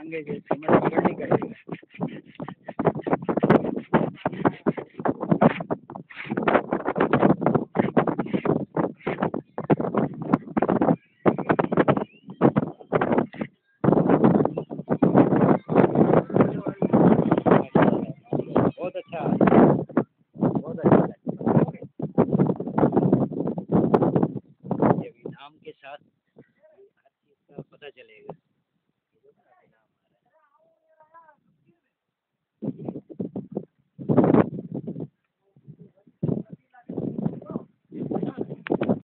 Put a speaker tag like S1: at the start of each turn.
S1: आगे के समझ पकड़ नहीं करेगा। बहुत अच्छा, बहुत अच्छा लगता है। ये अभी नाम के साथ हर चीज़ का पता चलेगा।